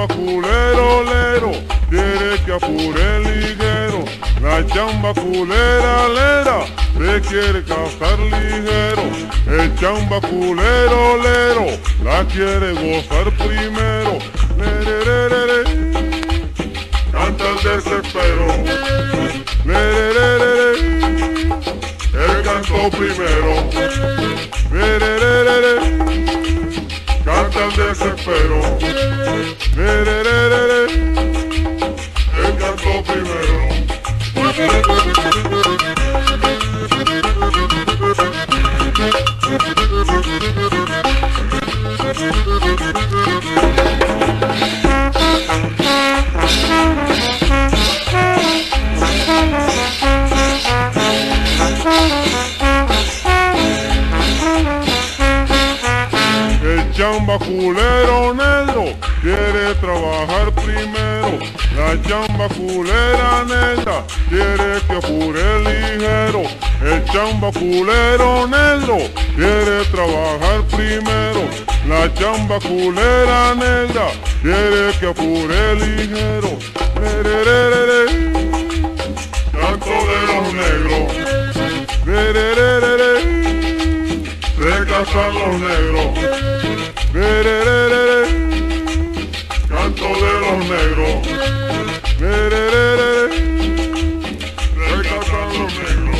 chamba culero, lero, quiere que apure liguero. La chamba culera, lera, se quiere casar ligero. El chamba culero, lero, la quiere gozar primero. Lerererere, canta el desespero. Lerererere, él cantó primero. Lerererere, canta el desespero. Lerererere, él cantó primero. El chamba culero negro quiere trabajar primero. La chamba culera negra quiere que apure ligero. El chamba culero negro quiere trabajar primero. La chamba culera negra quiere que apure ligero. Lerererere, canto de los negros. Lerererere, se casan los negros. Lerererere, canto de los negros. Lerererere, se casan los negros.